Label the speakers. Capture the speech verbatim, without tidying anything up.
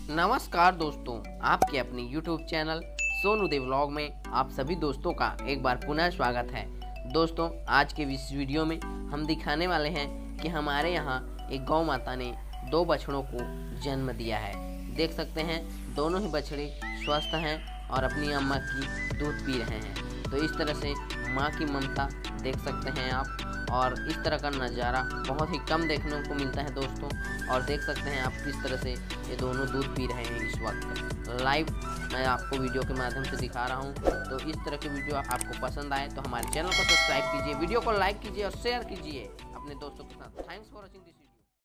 Speaker 1: नमस्कार दोस्तों, आपके अपने YouTube channel Sonu Dev vlog में आप सभी दोस्तों का एक बार पुनः स्वागत है। दोस्तों, आज के इस वीडियो में हम दिखाने वाले हैं कि हमारे यहाँ एक गौ माता ने दो बछड़ों को जन्म दिया है। देख सकते हैं दोनों ही बछड़े स्वस्थ हैं और अपनी अम्मा की दूध पी रहे हैं। तो इस तरह से माँ की ममता देख सकते हैं आप, और इस तरह का नज़ारा बहुत ही कम देखने को मिलता है दोस्तों। और देख सकते हैं आप किस तरह से ये दोनों दूध पी रहे हैं इस वक्त लाइव मैं आपको वीडियो के माध्यम से दिखा रहा हूँ। तो इस तरह के वीडियो आपको पसंद आए तो हमारे चैनल को सब्सक्राइब कीजिए, वीडियो को लाइक कीजिए और शेयर कीजिए अपने दोस्तों के साथ। Thanks for watching this.